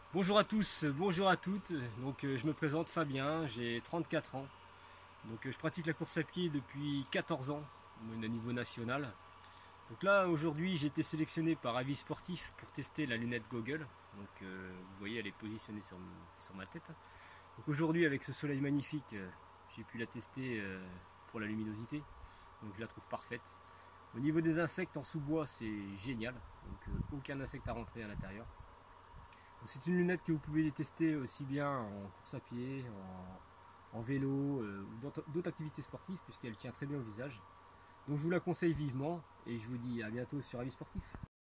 Bonjour à tous, bonjour à toutes. Je me présente Fabien, j'ai 34 ans. Je pratique la course à pied depuis 14 ans, au niveau national. Donc là aujourd'hui j'ai été sélectionné par Avis Sportif pour tester la lunette Google. Vous voyez elle est positionnée sur ma tête. Donc aujourd'hui avec ce soleil magnifique, j'ai pu la tester pour la luminosité. Donc je la trouve parfaite. Au niveau des insectes en sous-bois c'est génial. Aucun insecte à rentrer à l'intérieur. C'est une lunette que vous pouvez tester aussi bien en course à pied, en vélo ou d'autres activités sportives puisqu'elle tient très bien au visage. Donc je vous la conseille vivement et je vous dis à bientôt sur Avis Sportif.